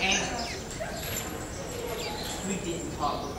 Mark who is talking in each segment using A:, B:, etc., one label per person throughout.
A: We didn't talk before.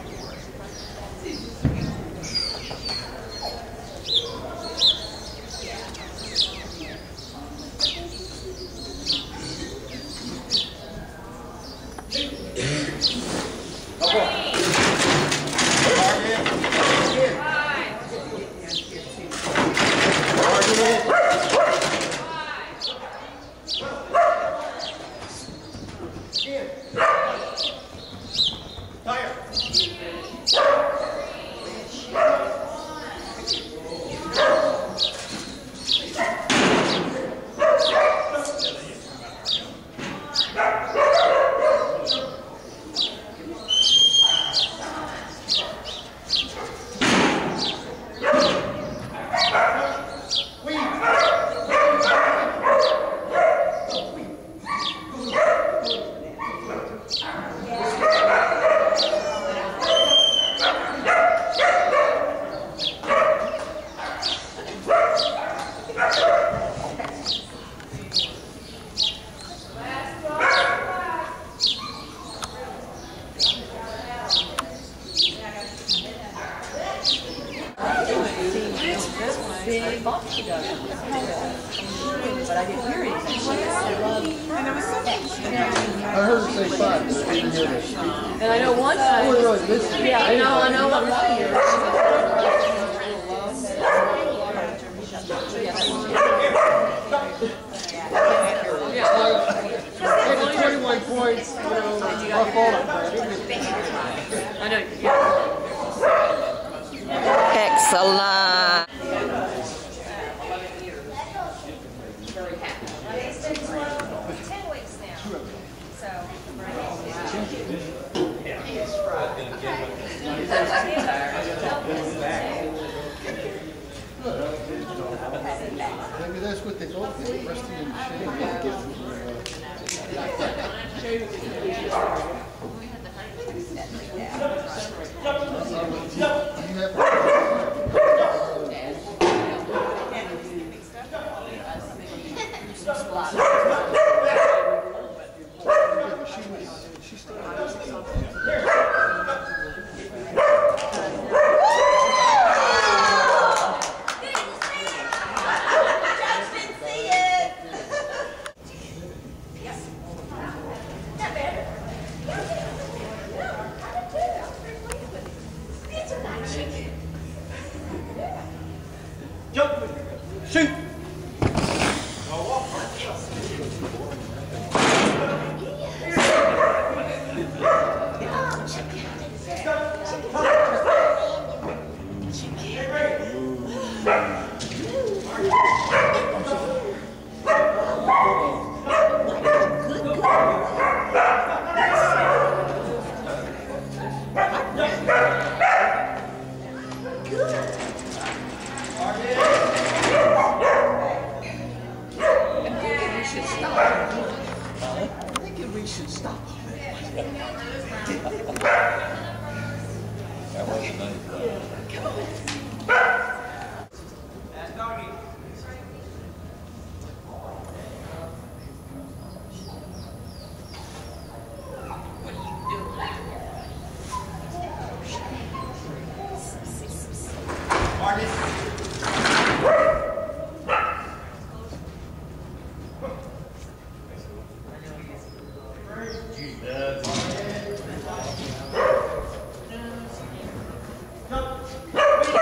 B: But I didn't hear anything. And there was something.
C: I heard her say 5, but I didn't hear that.
B: And I know one time. Yeah, I know one year.
C: Yeah, only 21 points, you know, our fault.
B: I know. Yeah.
D: Excellent.
E: Very happy. It's been 10 weeks now. So,
C: Maybe that's what they told me, resting in
A: Shoot!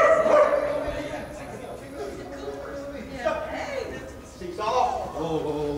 A: Oh.